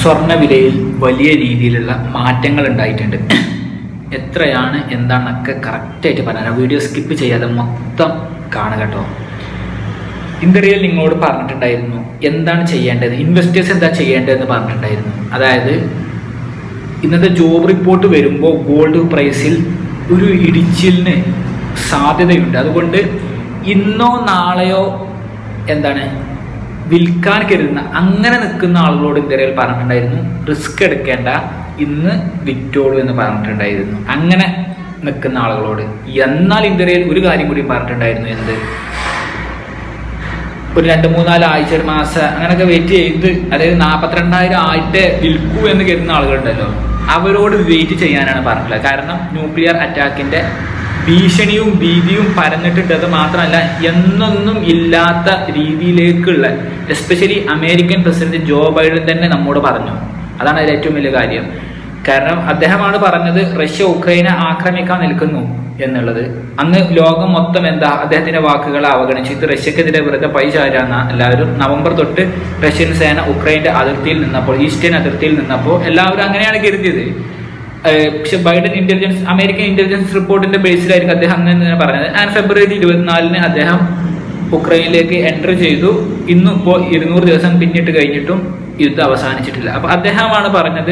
സ്വർണ്ണ വിലയിൽ വലിയ രീതിയിലുള്ള മാറ്റങ്ങൾ ഉണ്ടായിട്ടുണ്ട്. എത്രയാണ് എന്താണെന്നൊക്കെ കറക്റ്റായിട്ട് പറയാം. വീഡിയോ സ്കിപ്പ് ചെയ്യാതെ മൊത്തം കാണുക കേട്ടോ. ഇന്ത്യയിൽ നിങ്ങളോട് പറഞ്ഞിട്ടുണ്ടായിരുന്നു എന്താണ് ചെയ്യേണ്ടത്, ഇൻവെസ്റ്റേഴ്സ് എന്താ ചെയ്യേണ്ടതെന്ന് പറഞ്ഞിട്ടുണ്ടായിരുന്നു. അതായത് ഇന്നത്തെ ജോബ് റിപ്പോർട്ട് വരുമ്പോൾ ഗോൾഡ് പ്രൈസിൽ ഒരു ഇടിച്ചിലിന് സാധ്യതയുണ്ട്. അതുകൊണ്ട് ഇന്നോ നാളെയോ വിൽക്കാൻ കരുതുന്ന അങ്ങനെ നിൽക്കുന്ന ആളുകളോട് ഇന്ത്യയിൽ പറഞ്ഞിട്ടുണ്ടായിരുന്നു റിസ്ക് എടുക്കേണ്ട, ഇന്ന് വിറ്റോളൂ എന്ന് പറഞ്ഞിട്ടുണ്ടായിരുന്നു അങ്ങനെ നിൽക്കുന്ന ആളുകളോട്. എന്നാൽ ഇന്ത്യയിൽ ഒരു കാര്യം കൂടി പറഞ്ഞിട്ടുണ്ടായിരുന്നു. എന്ത്? ഒരു 2-3-4 ആഴ്ച, ഒരു മാസം അങ്ങനെയൊക്കെ വെയിറ്റ് ചെയ്ത്, അതായത് 42,000 ആയിട്ട് വിൽക്കൂ എന്ന് കരുതുന്ന ആളുകളുണ്ടല്ലോ, അവരോട് വെയിറ്റ് ചെയ്യാനാണ് പറഞ്ഞിട്ടുള്ളത്. കാരണം ന്യൂക്ലിയർ അറ്റാക്കിന്റെ ഭീഷണിയും ഭീതിയും പരന്നിട്ടുണ്ട്. അത് മാത്രമല്ല, എന്നൊന്നും ഇല്ലാത്ത രീതിയിലേക്കുള്ള, especially American president Joe Biden തന്നെ നമ്മോട് പറഞ്ഞു. അതാണ് അതിൽ ഏറ്റവും വലിയ കാര്യം. കാരണം അദ്ദേഹമാണ് പറഞ്ഞത് റഷ്യ ഉക്രൈനെ ആക്രമിക്കാൻ നിൽക്കുന്നു എന്നുള്ളത്. അന്ന് ലോകം മൊത്തം അദ്ദേഹത്തിന്റെ വാക്കുകളെ അവഗണിച്ചു. ഇത് റഷ്യക്കെതിരെ വെറുതെ പൈ ചാരാന്ന എല്ലാവരും. നവംബർ തൊട്ട് റഷ്യൻ സേന ഉക്രൈന്റെ അതിർത്തിയിൽ നിന്നപ്പോൾ, ഈസ്റ്റേൺ അതിർത്തിയിൽ നിന്നപ്പോൾ എല്ലാവരും അങ്ങനെയാണ് കരുതിയത്. പക്ഷെ ബൈഡൻ അമേരിക്കൻ ഇന്റലിജൻസ് റിപ്പോർട്ടിന്റെ ബേസിലായിരിക്കും അദ്ദേഹം അങ്ങനെ പറഞ്ഞത്. ആൻഡ് ഫെബ്രുവരി 24 അദ്ദേഹം ഉക്രൈനിലേക്ക് എൻറ്റർ ചെയ്തു. ഇന്നിപ്പോൾ 200 ദിവസം പിന്നിട്ട് കഴിഞ്ഞിട്ടും യുദ്ധം അവസാനിച്ചിട്ടില്ല. അപ്പൊ അദ്ദേഹമാണ് പറഞ്ഞത്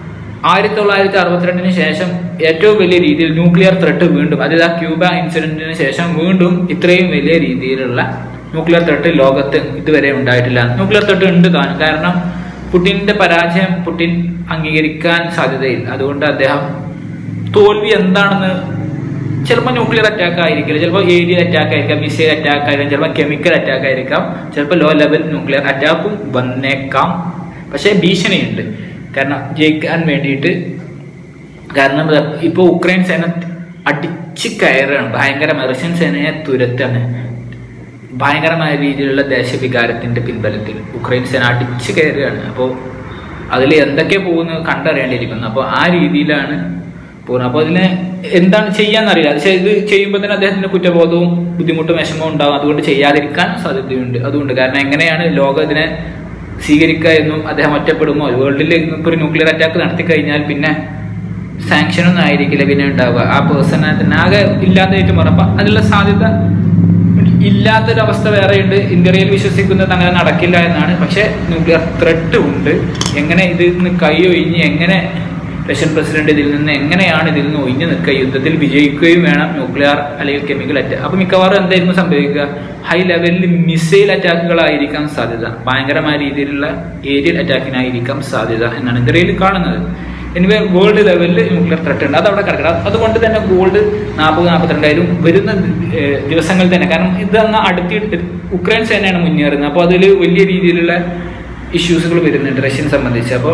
1962 ശേഷം ഏറ്റവും വലിയ രീതിയിൽ ന്യൂക്ലിയർ ത്രെട്ട് വീണ്ടും, അതായത് ആ ക്യൂബ ഇൻസിഡന്റിന് ശേഷം വീണ്ടും ഇത്രയും വലിയ രീതിയിലുള്ള ന്യൂക്ലിയർ ത്രെട്ട് ലോകത്ത് ഇതുവരെ ഉണ്ടായിട്ടില്ല. ന്യൂക്ലിയർ ത്രെട്ട് ഉണ്ട് താനും. കാരണം പുടിന്റെ പരാജയം പുടിൻ അംഗീകരിക്കാൻ സാധ്യതയില്ല. അതുകൊണ്ട് അദ്ദേഹം തോൽവി എന്താണെന്ന്, ചിലപ്പോൾ ന്യൂക്ലിയർ അറ്റാക്ക് ആയിരിക്കില്ല, ചിലപ്പോൾ ഏരിയൽ അറ്റാക്ക് ആയിരിക്കാം, മിസൈൽ അറ്റാക്ക് ആയിരിക്കാം, ചിലപ്പോൾ കെമിക്കൽ അറ്റാക്ക് ആയിരിക്കാം, ചിലപ്പോൾ ലോ ലെവൽ ന്യൂക്ലിയർ അറ്റാക്കും വന്നേക്കാം. പക്ഷേ ഭീഷണിയുണ്ട്. കാരണം ജയിക്കാൻ വേണ്ടിയിട്ട്. കാരണം ഇപ്പോൾ ഉക്രൈൻ സേന അടിച്ച് കയറാണ്, ഭയങ്കരമായ റഷ്യൻ സേനയെ തുരത്താണ്. ഭയങ്കരമായ രീതിയിലുള്ള ദേശവികാരത്തിന്റെ പിൻബലത്തിൽ ഉക്രൈൻ സേന അടിച്ചു കയറുകയാണ്. അപ്പോൾ അതിൽ എന്തൊക്കെ പോകുന്നത് കണ്ടറിയേണ്ടിയിരിക്കുന്നു. അപ്പോൾ ആ രീതിയിലാണ് പോകുന്നത്. അപ്പോൾ അതിന് എന്താണ് ചെയ്യാന്നറിയില്ല. പക്ഷേ ഇത് ചെയ്യുമ്പോൾ തന്നെ അദ്ദേഹത്തിന്റെ കുറ്റബോധവും ബുദ്ധിമുട്ടും വിഷമവും ഉണ്ടാകും. അതുകൊണ്ട് ചെയ്യാതിരിക്കാൻ സാധ്യതയുണ്ട്. അതുകൊണ്ട് കാരണം എങ്ങനെയാണ് ലോകം ഇതിനെ സ്വീകരിക്കുക എന്നും, അദ്ദേഹം ഒറ്റപ്പെടുമോ, വേൾഡിൽ ഇപ്പോൾ ഒരു ന്യൂക്ലിയർ അറ്റാക്ക് നടത്തി കഴിഞ്ഞാൽ പിന്നെ സാങ്ഷനൊന്നും ആയിരിക്കില്ല പിന്നെ ഉണ്ടാവുക. ആ പേഴ്സണെ തന്നെ ആകെ ഇല്ലാതായിട്ട് മാറും. അപ്പം അതിനുള്ള സാധ്യത ഇല്ലാത്തൊരവസ്ഥ വേറെയുണ്ട്. ഇന്ത്യയിൽ വിശ്വസിക്കുന്നത് അങ്ങനെ നടക്കില്ല എന്നാണ്. പക്ഷെ ന്യൂക്ലിയർ ത്രെട്ട് ഉണ്ട്. എങ്ങനെ ഇതിൽ നിന്ന് കൈയൊഴിഞ്ഞ്, എങ്ങനെ റഷ്യൻ പ്രസിഡന്റ് ഇതിൽ നിന്ന് ഒഴിഞ്ഞു നിൽക്കുക, യുദ്ധത്തിൽ വിജയിക്കുകയും വേണം, ന്യൂക്ലിയർ അല്ലെങ്കിൽ കെമിക്കൽ അറ്റാക്ക്. അപ്പൊ മിക്കവാറും എന്തായിരുന്നു സംഭവിക്കുക? ഹൈ ലെവലിൽ മിസൈൽ അറ്റാക്കുകളായിരിക്കാം സാധ്യത, ഭയങ്കരമായ രീതിയിലുള്ള ഏരിയൽ അറ്റാക്കിനായിരിക്കാം സാധ്യത എന്നാണ് ഇന്ത്യയിൽ കാണുന്നത്. എനിവേ വേൾഡ് ലെവലിൽ ന്യൂക്ലിയർ ത്രെട്ട് ഉണ്ട്. അതവിടെ കിടക്കണം. അതുകൊണ്ട് തന്നെ ഗോൾഡ് 40-42 വരുന്ന ദിവസങ്ങളിൽ തന്നെ, കാരണം ഇതങ്ങ് അടുത്തിട്ട് ഉക്രൈൻ സേനയാണ് മുന്നേറുന്നത്. അപ്പോൾ അതിൽ വലിയ രീതിയിലുള്ള ഇഷ്യൂസുകൾ വരുന്നുണ്ട് റഷ്യനെ സംബന്ധിച്ച്. അപ്പോൾ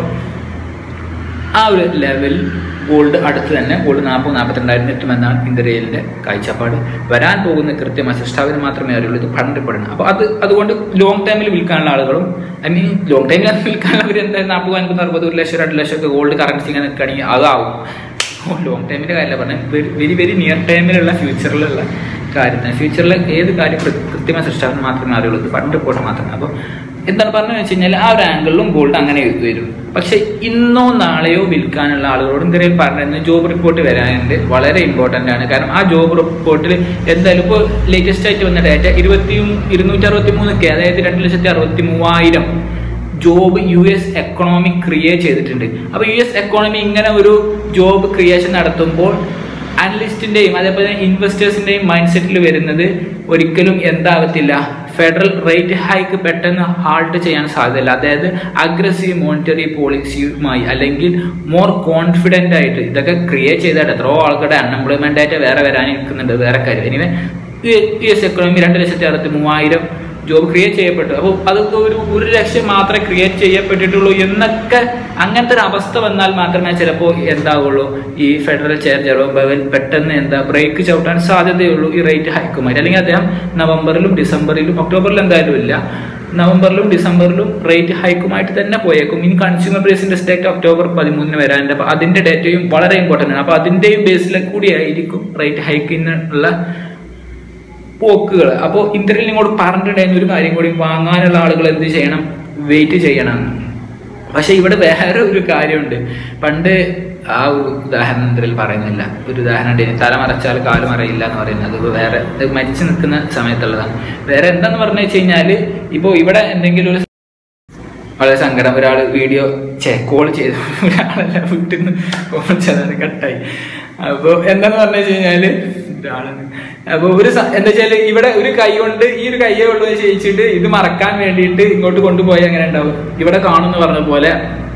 ആ ഒരു ലെവൽ ഗോൾഡ് അടുത്ത് തന്നെ ഗോൾഡ് 40-42 എത്തുമെന്നാണ് ഇന്ത്യയിലെ കാഴ്ചപ്പാട്. വരാൻ പോകുന്ന കൃത്യമായ സൃഷ്ടാവിന് മാത്രമേ അറിയുള്ളൂ. ഇത് പഠനപ്പെടുന്നത്. അപ്പോൾ അതുകൊണ്ട് ലോങ് ടൈമിൽ വിൽക്കാനുള്ള ആളുകളും, ലോങ് ടൈമിൽ വിൽക്കാനുള്ളവർ എന്തായാലും 40-50-60 1 ലക്ഷം 2 ലക്ഷം ഒക്കെ ഗോൾഡ് കറൻസി ഇങ്ങനെ നിൽക്കുകയാണെങ്കിൽ അതാവും. ലോങ് ടൈമിൻ്റെ കാര്യമല്ല പറഞ്ഞത്, വെരി നിയർ ടൈമിലുള്ള ഫ്യൂച്ചറിലുള്ള കാര്യം. ഫ്യൂച്ചറിൽ ഏത് കാര്യം കൃത്യമായ സൃഷ്ടാവിന് മാത്രമേ അറിയുള്ളൂ. ഇത് പഠന റിപ്പോർട്ട് മാത്രമേ. അപ്പോൾ എന്താണ് പറഞ്ഞു വെച്ച് കഴിഞ്ഞാൽ ആ ഒരു ആംഗിളിലും ഗോൾഡ് അങ്ങനെ വരും. പക്ഷെ ഇന്നോ നാളെയോ വിൽക്കാനുള്ള ആളുകളോട് ഇന്ത്യയിൽ പറഞ്ഞിരുന്ന ജോബ് റിപ്പോർട്ട് വരാനുണ്ട്. വളരെ ഇമ്പോർട്ടൻ്റ് ആണ്. കാരണം ആ ജോബ് റിപ്പോർട്ടിൽ എന്തായാലും ഇപ്പോൾ ലേറ്റസ്റ്റ് ആയിട്ട് വന്ന ഡാറ്റ 263K, അതായത് 2,63,000 ജോബ് US എക്കണോമി ക്രിയേറ്റ് ചെയ്തിട്ടുണ്ട്. അപ്പോൾ US എക്കോണമി ഇങ്ങനെ ഒരു ജോബ് ക്രിയേഷൻ നടത്തുമ്പോൾ അനലിസ്റ്റിന്റെയും അതേപോലെ ഇൻവെസ്റ്റേഴ്സിന്റെയും മൈൻഡ് സെറ്റിൽ വരുന്നത് ഒരിക്കലും എന്താവത്തില്ല, ഫെഡറൽ റേറ്റ് ഹൈക്ക് പെട്ടെന്ന് ഹാൾട്ട് ചെയ്യാൻ സാധ്യതയില്ല. അതായത് അഗ്രസീവ് മോണിറ്ററി പോളിസിയുമായി അല്ലെങ്കിൽ മോർ കോൺഫിഡൻ്റ് ആയിട്ട് ഇതൊക്കെ ക്രിയേറ്റ് ചെയ്തിട്ട് എത്രയോ ആൾക്കാരുടെ അൺഎംപ്ലോയ്മെന്റ് ആയിട്ട് വേറെ വരാനിരിക്കുന്നുണ്ട്. വേറെ കാര്യം ഇനി US എക്കോണമി 2,63,000 ജോബ് ക്രിയേറ്റ് ചെയ്യപ്പെട്ടു. അപ്പോൾ അതൊക്കെ 1 ലക്ഷം മാത്രമേ ക്രിയേറ്റ് ചെയ്യപ്പെട്ടിട്ടുള്ളൂ എന്നൊക്കെ, അങ്ങനത്തെ ഒരു അവസ്ഥ വന്നാൽ മാത്രമേ ചിലപ്പോൾ എന്താവുള്ളൂ, ഈ ഫെഡറൽ ചെയർ ജെറോം പവൽ പെട്ടെന്ന് ബ്രേക്ക് ചവിട്ടാൻ സാധ്യതയുള്ളൂ ഈ റേറ്റ് ഹൈക്കുമായിട്ട്. അല്ലെങ്കിൽ അദ്ദേഹം നവംബറിലും ഡിസംബറിലും ഒക്ടോബറിലും എന്തായാലും ഇല്ല, നവംബറിലും ഡിസംബറിലും റേറ്റ് ഹൈക്കുമായിട്ട് തന്നെ പോയേക്കും. ഇനി consumer price index date October 13 വരാനുണ്ട്. അപ്പോൾ അതിന്റെ ഡേറ്റയും വളരെ ഇമ്പോർട്ടൻ്റ് ആണ്. അപ്പോൾ അതിന്റെയും ബേസിൽ കൂടിയായിരിക്കും റേറ്റ് ഹൈക്കിനുള്ള പോക്കുകൾ. അപ്പോൾ ഇന്ത്യയിൽ നിങ്ങളോട് പറഞ്ഞിട്ടുണ്ടായിരുന്ന ഒരു കാര്യം കൂടി, വാങ്ങാനുള്ള ആളുകൾ എന്ത് ചെയ്യണം, വെയിറ്റ് ചെയ്യണം. പക്ഷെ ഇവിടെ വേറെ ഒരു കാര്യമുണ്ട്. പണ്ട് ആ ഒരു ഉദാഹരണത്തിൽ പറയുന്നില്ല, ഒരു ഉദാഹരണം ഉണ്ട്, തല മറച്ചാൽ കാല് മറയില്ല എന്ന് പറയുന്നത്. അത് വേറെ മരിച്ചു നിൽക്കുന്ന സമയത്തുള്ളതാണ്. വേറെ എന്താന്ന് പറഞ്ഞു വെച്ച് കഴിഞ്ഞാല്, ഇപ്പൊ ഇവിടെ എന്തെങ്കിലും ഒരു വളരെ സങ്കടം, ഒരാൾ വീഡിയോ കോൾ ചെയ്തു, ഒരാളല്ല വീട്ടിൽ നിന്ന് കോൾ ചെയ്തത് കട്ടായി. അപ്പോൾ എന്താന്ന് പറഞ്ഞു വെച്ച് കഴിഞ്ഞാല് അപ്പൊ ഒരു എന്താ വെച്ചാല് ഇവിടെ ഒരു കൈ കൊണ്ട് ഈ ഒരു കയ്യേ ഉള്ളൂ ചെയ്യിച്ചിട്ട് ഇത് മറക്കാൻ വേണ്ടിയിട്ട് ഇങ്ങോട്ട് കൊണ്ടുപോയാൽ എങ്ങനെ ഉണ്ടാവും? ഇവിടെ കാണുമെന്ന് പറഞ്ഞ പോലെ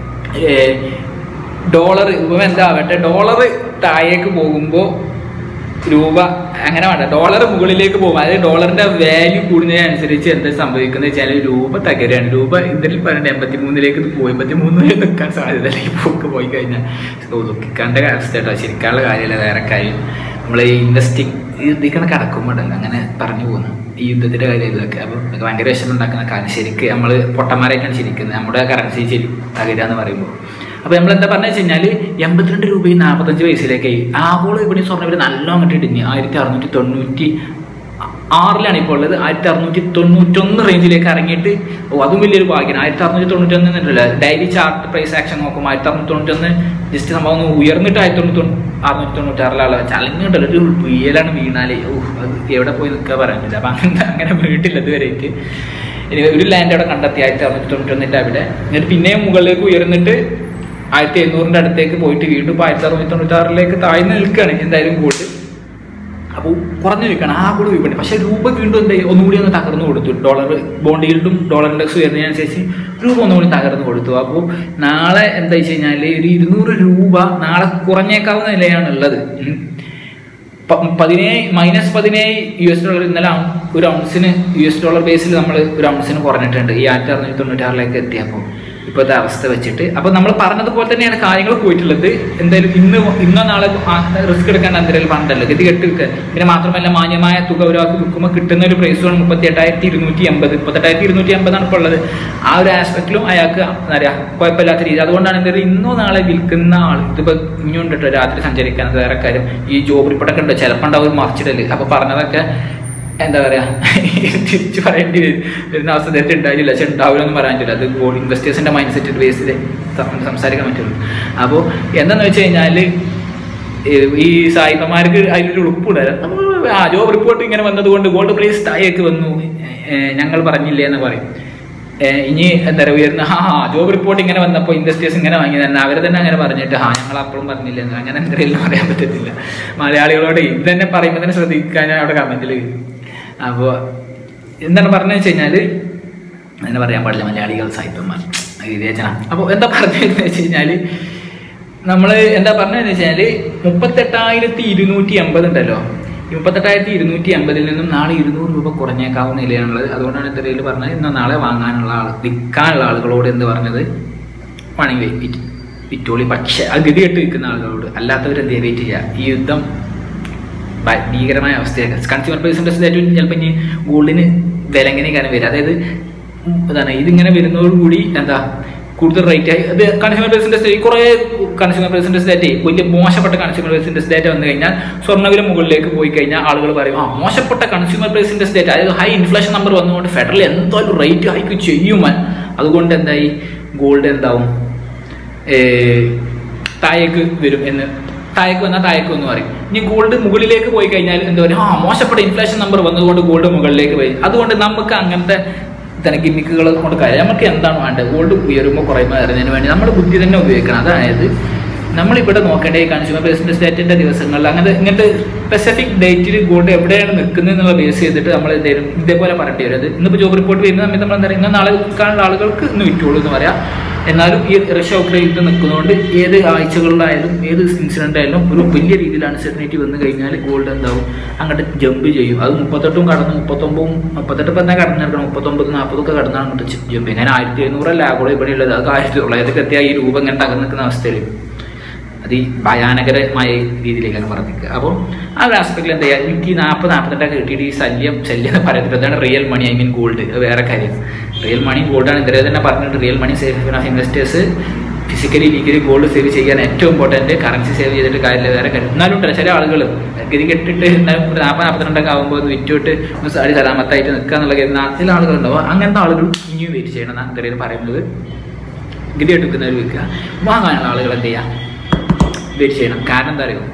ഡോളർ ഇപ്പം എന്താവട്ടെ, ഡോളർ താഴേക്ക് പോകുമ്പോൾ രൂപ അങ്ങനെ വേണ്ട, ഡോളർ മുകളിലേക്ക് പോകും. അതായത് ഡോളറിന്റെ വാല്യൂ കൂടുന്നതിനനുസരിച്ച് എന്താ സംഭവിക്കുന്നത് വെച്ചാൽ രൂപ തകരാണ്. രൂപ ഇതിൽ പറഞ്ഞിട്ട് 83 ഇത് പോയി 83 നിൽക്കാൻ സാധ്യത ഈ പോക്ക് പോയി കഴിഞ്ഞാൽ ദുഃഖിക്കാണ്ട അവസ്ഥ കേട്ടോ. ശരിക്കാനുള്ള കാര്യമല്ല, വേറെ കാര്യം. നമ്മൾ ഈ ഇൻവെസ്റ്റിംഗ് ഇതിക്കണ കടക്കുമ്പോഴല്ല അങ്ങനെ പറഞ്ഞു പോകുന്നു ഈ യുദ്ധത്തിന്റെ കാര്യം ഇതൊക്കെ. അപ്പോൾ ഭയങ്കര വിഷമം ഉണ്ടാക്കുന്ന കാര്യം. ശരിക്ക് നമ്മൾ പൊട്ടന്മാരായിട്ടാണ് ശരിക്കുന്നത്, നമ്മുടെ കറൻസി ശരി തകരുക എന്ന് പറയുമ്പോൾ. അപ്പോൾ നമ്മൾ എന്താ പറഞ്ഞു വെച്ച് കഴിഞ്ഞാൽ 82 രൂപയും 45 പൈസയിലേക്കായി. ആഗോള വിപണി സ്വർണ്ണ വില നല്ല അങ്ങോട്ട് ഇടിഞ്ഞ് 1696 ഇപ്പോൾ ഉള്ളത്. 1691 റേഞ്ചിലേക്ക് ഇറങ്ങിയിട്ട്, അതും വലിയൊരു ഭാഗ്യമാണ്. 1691 എന്നല്ല, ഡെയിലി ചാർട്ട് പ്രൈസ് ആക്ഷൻ നോക്കുമ്പോൾ 1691 ജസ്റ്റ് സംഭവം ഒന്ന് ഉയർന്നിട്ട് 1696 ചലഞ്ഞിട്ടല്ലോ. ഒരു വീലാണ് വീണാലേ അത് എവിടെ പോയി നിൽക്കുക പറയാനില്ല. അപ്പം അങ്ങനെ വീട്ടില്ല ഇതുവരെയായിട്ട്. ഇനി ഒരു ലാൻഡ് അവിടെ കണ്ടെത്തി 1691 അവിടെ. എന്നിട്ട് പിന്നെയും മുകളിലേക്ക് ഉയർന്നിട്ട് 1700 അടുത്തേക്ക് പോയിട്ട് വീണ്ടും 1696 താഴ്ന്നു നിൽക്കുകയാണ് എന്തായാലും ഗോൾഡ്. അപ്പോൾ കുറഞ്ഞു നിൽക്കുകയാണ് ആ കൂടെ വിപണി. പക്ഷേ രൂപ വീണ്ടും എന്താ ഒന്നുകൂടി ഒന്ന് തകർന്നു കൊടുത്തു. ഡോളർ ബോണ്ട് ഈൽഡും ഡോളർ ഇൻഡെക്സ് ഉയർന്നതിനനുസരിച്ച് രൂപ ഒന്നുകൂടി തകർന്നു കൊടുത്തു. അപ്പോൾ നാളെ എന്താ വെച്ച് കഴിഞ്ഞാൽ ഒരു 200 രൂപ നാളെ കുറഞ്ഞേക്കാവുന്ന നിലയാണുള്ളത്. -17 US$. ഇന്നലെ ഒരു ഔൺസിന് US$ ബേസിൽ നമ്മൾ ഒരു ഔൺസിന് കുറഞ്ഞിട്ടുണ്ട് ഈ 1696 എത്തിയപ്പോൾ ഇപ്പോഴത്തെ അവസ്ഥ വെച്ചിട്ട്. അപ്പോൾ നമ്മൾ പറഞ്ഞതുപോലെ തന്നെയാണ് കാര്യങ്ങൾ പോയിട്ടുള്ളത്. എന്തായാലും ഇന്നോ നാളെ റിസ്ക് എടുക്കാൻ എന്തായാലും പണ്ടല്ലോ ഗതി കെട്ട് വിൽക്കുക. പിന്നെ മാത്രമല്ല മാന്യമായ തുക ഒരാൾക്ക് വിൽക്കുമ്പോൾ കിട്ടുന്ന ഒരു പ്രൈസാണ് 38,280. 38,280 ഇപ്പോൾ ഉള്ളത്. ആ ഒരു ആസ്പെക്റ്റിലും അയാൾക്ക് എന്താ പറയുക കുഴപ്പമില്ലാത്ത രീതി. അതുകൊണ്ടാണ് എന്തായാലും ഇന്നോ നാളെ വിൽക്കുന്ന ആൾ ഇതിപ്പോൾ ഇനിയുണ്ട് കേട്ടോ രാത്രി സഞ്ചരിക്കാൻ. വേറെ കാര്യം, ഈ ജോബ് റിപ്പോർട്ടൊക്കെ ഉണ്ട്, ചിലപ്പോൾ ഉണ്ടാവും മറിച്ചിടല്. അപ്പോൾ പറഞ്ഞതൊക്കെ എന്താ പറയുക തിരിച്ച് പറയേണ്ടി വരുന്ന അവസ്ഥ നേരത്തെ ഉണ്ടായില്ല. പക്ഷെ ഉണ്ടാവില്ലെന്ന് പറയാൻ പറ്റില്ല. അത് ഗോൾഡ് ഇൻവെസ്റ്റേഴ്സിൻ്റെ മൈൻഡ് സെറ്റ് ബേസിൽ സംസാരിക്കാൻ പറ്റുള്ളൂ. അപ്പോൾ എന്താണെന്ന് വെച്ച് കഴിഞ്ഞാൽ ഈ സായിപ്പന്മാർക്ക് അതിലൊരു ഉളുപ്പുണ്ടായിരുന്നു. ജോബ് റിപ്പോർട്ട് ഇങ്ങനെ വന്നതുകൊണ്ട് ഗോൾഡ് പ്രൈസ് താഴേക്ക് വന്നു ഞങ്ങൾ പറഞ്ഞില്ലേ എന്ന് പറയും. ഇനി എന്താ പറയുക ഉയർന്ന ജോബ് റിപ്പോർട്ട് ഇങ്ങനെ വന്നപ്പോൾ ഇൻവെസ്റ്റേഴ്സ് ഇങ്ങനെ വാങ്ങി തന്നെ അവർ തന്നെ അങ്ങനെ പറഞ്ഞിട്ട് ഞങ്ങൾ അപ്പോഴും പറഞ്ഞില്ല എന്ന് അങ്ങനെ എന്തെങ്കിലും പറയാൻ പറ്റത്തില്ല. മലയാളികളോട് ഇത് തന്നെ പറയുമ്പോൾ തന്നെ ശ്രദ്ധിക്കാൻ അവിടെ കമൻറ്റിൽ. അപ്പോൾ എന്താണ് പറഞ്ഞു വെച്ച് കഴിഞ്ഞാൽ അങ്ങനെ പറയാൻ പാടില്ല, മലയാളികൾ സായിപ്പന്മാർ വിവേചന. അപ്പോൾ എന്താ പറഞ്ഞതെന്ന് വെച്ച് കഴിഞ്ഞാൽ നമ്മൾ എന്താ പറഞ്ഞതെന്ന് വെച്ചാൽ 38,280 ഉണ്ടല്ലോ. ഈ 38,280 നിന്നും നാളെ 200 രൂപ കുറഞ്ഞേക്കാവുന്ന നിലയാണുള്ളത്. അതുകൊണ്ടാണ് ഇത്രയിൽ പറഞ്ഞത് ഇന്ന് നാളെ വാങ്ങാനുള്ള വിൽക്കാനുള്ള ആളുകളോട് എന്ത് പറഞ്ഞത് വേണമെങ്കിൽ വിറ്റോളി. പക്ഷേ അത് ഗതികെട്ട് വിൽക്കുന്ന ആളുകളോട്, അല്ലാത്തവരെന്ത് വെയിറ്റ് ചെയ്യുക. ഈ യുദ്ധം ഭീകരമായ അവസ്ഥയൊക്കെ കൺസ്യൂമർ പ്രൈസ് ഇൻഡെക്സ് ഏറ്റവും ചിലപ്പോൾ ഇനി ഗോൾഡിന് വില എങ്ങനെയൊക്കെയാണ് വരിക. അതായത് എന്താണ് ഇതിങ്ങനെ വരുന്നതോടുകൂടി എന്താ കൂടുതൽ റേറ്റ് ആയി. അത് കൺസ്യൂമർ പ്രൈസ് ഇൻഡെക്സ് കുറേ കൺസ്യൂമർ പ്രൈസ് ഇൻഡെക്സ് ഡേറ്റ് വലിയ മോശപ്പെട്ട കൺസ്യൂമർ പ്രൈസ് ഇൻഡെക്സ് ഡേറ്റ് വന്നു കഴിഞ്ഞാൽ സ്വർണ്ണവില മുകളിലേക്ക് പോയി കഴിഞ്ഞാൽ ആളുകൾ പറയും മോശപ്പെട്ട കൺസ്യൂമർ പ്രൈസ് ഇൻഡെക്സ് ഡേറ്റ്, അതായത് ഹൈ ഇൻഫ്ലേഷൻ നമ്പർ വന്നുകൊണ്ട് ഫെഡറൽ എന്തായാലും റേറ്റ് ഹൈക്ക് ചെയ്യുമ്പോൾ അതുകൊണ്ട് എന്തായി ഗോൾഡ് എന്താവും താഴേക്ക് വരും എന്ന്. താഴേക്ക് വന്നാൽ താഴേക്ക് എന്ന് പറയും. ഇനി ഗോൾഡ് മുകളിലേക്ക് പോയി കഴിഞ്ഞാൽ എന്താ പറയുക മോശപ്പെട്ട ഇൻഫ്ലേഷൻ നമ്പർ വന്നതുകൊണ്ട് ഗോൾഡ് മുകളിലേക്ക് പോയി. അതുകൊണ്ട് നമുക്ക് അങ്ങനത്തെ ഗിമ്മിക്കുകൾ കൊണ്ട് കാര്യം നമുക്ക് എന്താണ് വേണ്ടത്? ഗോൾഡ് ഉയരുമ്പോൾ കുറയുമ്പോൾ അറിയുന്നതിന് വേണ്ടി നമ്മുടെ ബുദ്ധി തന്നെ ഉപയോഗിക്കണം. അതായത് നമ്മളിവിടെ നോക്കേണ്ട ഈ കൺസ്യൂമർ പ്രൈസ് ഇൻഡെക്സ് ഡേറ്റിൻ്റെ ദിവസങ്ങളിൽ ഇങ്ങനത്തെ സ്പെസിഫിക് ഡേറ്റിൽ ഗോൾഡ് എവിടെയാണ് നിൽക്കുന്നത് എന്നുള്ള ബേസ് ചെയ്തിട്ട് നമ്മൾ എന്തെങ്കിലും ഇതേപോലെ പറയേണ്ടി വരും. അത് ഇന്നിപ്പോൾ ജോബ് റിപ്പോർട്ട് വരുന്ന സമയത്ത് നമ്മൾ എന്താ പറയുക ഇന്ന് നാളെ വിൽക്കാനുള്ള ആളുകൾക്ക് ഇന്ന് വിറ്റോളൂ എന്ന് പറയാം. എന്നാലും ഈ റഷ്യ ഉക്രൈൻ യുദ്ധം നിൽക്കുന്നതുകൊണ്ട് ഏത് ആഴ്ചകളിലായാലും ഏത് ഇൻസിഡൻ്റ് ആയാലും ഒരു വലിയ രീതിയിൽ അൺസർട്ടനിറ്റി വന്നു കഴിഞ്ഞാൽ ഗോൾഡ് എന്താവും അങ്ങോട്ട് ജമ്പ് ചെയ്യും. അത് 38 കടന്ന് 39 38 ഇപ്പം എന്താ കടന്നെടുക്കണം 39 40 ഒക്കെ കടന്നാണ് അങ്ങോട്ട് ജമ്പ്. അങ്ങനെ 1700 ആഗോള ഇവിടെ ഉള്ളത്. അത് 1900 എത്തിയാൽ ഈ രൂപ ഇങ്ങനെ തകർന്ന് നിൽക്കുന്ന അവസ്ഥയിൽ അത് ഈ ഭയാനകരമായ രീതിയിലേക്കാണ് പറഞ്ഞിരിക്കുക. അപ്പോൾ ആ ഒരു ആസ്പെക്റ്റിൽ എന്താ ചെയ്യുക, എനിക്ക് 40-42 കിട്ടിയിട്ട് ഈ ശല്യം എന്ന് പറയുന്നത് എന്താണ് real money, I mean gold. വേറെ കാര്യം റിയൽ മണി ഗോൾഡാണ്. ഇതേ തന്നെ പറഞ്ഞിട്ട് real money save of investors physically legally gold save ചെയ്യാൻ ഏറ്റവും ഇമ്പോർട്ടൻറ്റ്. കറൻസി സേവ് ചെയ്തിട്ട് കാര്യമില്ല, വേറെ കാര്യം. എന്നാലും ഉണ്ടല്ലോ ചില ആളുകൾ ഗതി കെട്ടിട്ട് 40-42 ആകുമ്പോൾ വിറ്റുവിട്ട് സാരി സലാമത്തായിട്ട് നിൽക്കുക എന്നുള്ള ചില ആളുകളുണ്ടാവും. അങ്ങനത്തെ ആളുകൾ ഇനിയും വെയിറ്റ് ചെയ്യണം എന്നാണ് ഇത്രയും പറയുന്നത്. നികുതി എടുക്കുന്നവർ വിൽക്കുക, വാങ്ങാനുള്ള ആളുകൾ എന്ത് ചെയ്യുക, വെയിറ്റ് ചെയ്യണം. കാരണം എന്താ അറിയുമോ,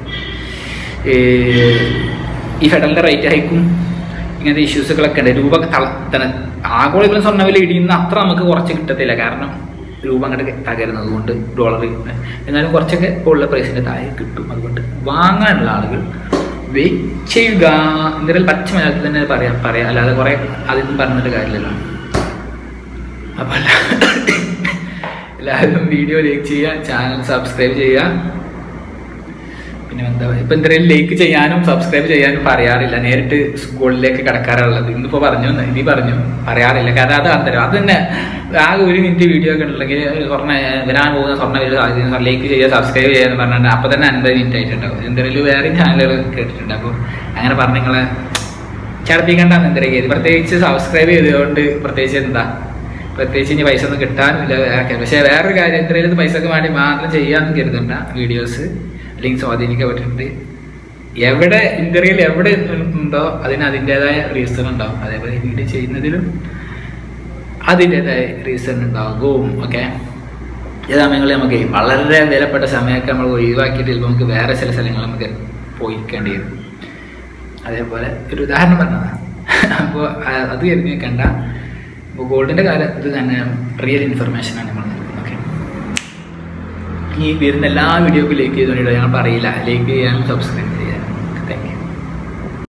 ഈ ഫെഡറലിൻ്റെ റേറ്റ് ഹൈക്കും ഇങ്ങനത്തെ ഇഷ്യൂസുകളൊക്കെ ഉണ്ട്. രൂപ ആഗോള സ്വർണ്ണവില ഇടിയുന്ന അത്ര നമുക്ക് കുറച്ച് കിട്ടത്തില്ല, കാരണം രൂപ അങ്ങോട്ട് തകരുന്നത് കൊണ്ട് ഡോളർ. എന്നാലും കുറച്ചൊക്കെ ഉള്ള പ്രൈസിൻ്റെ താഴെ കിട്ടും. അതുകൊണ്ട് വാങ്ങാനുള്ള ആളുകൾ വെയിറ്റ് ചെയ്യുക. എന്തായാലും പച്ച മലയാളത്തിൽ തന്നെ പറയാം, അല്ലാതെ കുറേ അതൊന്നും പറഞ്ഞിട്ട് കാര്യമില്ലല്ലോ. അപ്പോൾ എല്ലാവരും വീഡിയോ ലൈക്ക് ചെയ്യുക, ചാനൽ സബ്സ്ക്രൈബ് ചെയ്യുക. പിന്നെ എന്താ ഇപ്പം എന്തെങ്കിലും ലൈക്ക് ചെയ്യാനും സബ്സ്ക്രൈബ് ചെയ്യാനും പറയാറില്ല, നേരിട്ട് ഗോളിലേക്ക് കിടക്കാറുള്ളത്. ഇന്നിപ്പോൾ പറഞ്ഞു, ഇനി പറഞ്ഞു പറയാറില്ല, കാരണം അത് അന്തരം. അത് തന്നെ ആകെ 1 മിനിറ്റ് വീഡിയോ ഒക്കെ ഉണ്ടെങ്കിൽ വരാൻ പോകുന്ന സ്വർണ്ണ ലൈക്ക് ചെയ്യുക സബ്സ്ക്രൈബ് ചെയ്യുക എന്ന് പറഞ്ഞിട്ട് അപ്പോൾ തന്നെ 50 മിനിറ്റ് ആയിട്ടുണ്ടാവും. എന്തെങ്കിലും വേറെ ചാനലുകൾ കേട്ടിട്ടുണ്ട്. അപ്പോൾ അങ്ങനെ പറഞ്ഞ് നിങ്ങളെ ചടപ്പിക്കേണ്ടെന്ന് എന്തെങ്കിലും പ്രത്യേകിച്ച് സബ്സ്ക്രൈബ് ചെയ്തുകൊണ്ട് പ്രത്യേകിച്ച് ഇനി പൈസ ഒന്നും കിട്ടാനില്ല. പക്ഷേ വേറൊരു കാര്യം, എന്തെങ്കിലും പൈസക്ക് വേണ്ടി മാത്രം ചെയ്യാമെന്ന് കരുതണ്ട. വീഡിയോസ് അല്ലെങ്കിൽ സ്വാധീനിക്കപ്പെട്ടിട്ടുണ്ട്. എവിടെ ഇന്ത്യയിൽ എവിടെ ഉണ്ടോ അതിന് അതിൻ്റെതായ റീസൺ ഉണ്ടാവും. അതേപോലെ വീഡിയോ ചെയ്യുന്നതിലും അതിൻ്റെതായ റീസൺ ഉണ്ടാകും. ഓക്കെ, ഈ സമയങ്ങളിൽ നമുക്ക് വളരെ വിലപ്പെട്ട സമയമൊക്കെ നമ്മൾ ഒഴിവാക്കിയിട്ട് ചിലപ്പോൾ നമുക്ക് വേറെ ചില സ്ഥലങ്ങൾ നമുക്ക് പോയിക്കേണ്ടി വരും. അതേപോലെ ഒരു ഉദാഹരണം പറഞ്ഞതാണ്. അപ്പോൾ അത് കരുതി നിൽക്കണ്ട. അപ്പോൾ ഗോൾഡിൻ്റെ കാര്യം ഇത് തന്നെ റിയൽ ഇൻഫർമേഷനാണ് നമ്മൾ നൽകുന്നത്. ഓക്കെ, ഈ വരുന്ന എല്ലാ വീഡിയോക്കും ലൈക്ക് ചെയ്തുകൊണ്ടിട്ട് ഞാൻ പറയില്ല, ലൈക്ക് ചെയ്യാനും സബ്സ്ക്രൈബ്